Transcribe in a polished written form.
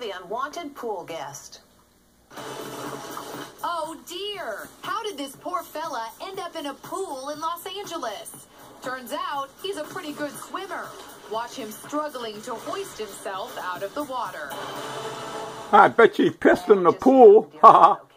the unwanted pool guest. Oh dear! How did this poor fella end up in a pool in Los Angeles? Turns out he's a pretty good swimmer. Watch him struggling to hoist himself out of the water. I bet you he pissed in the pool. Haha.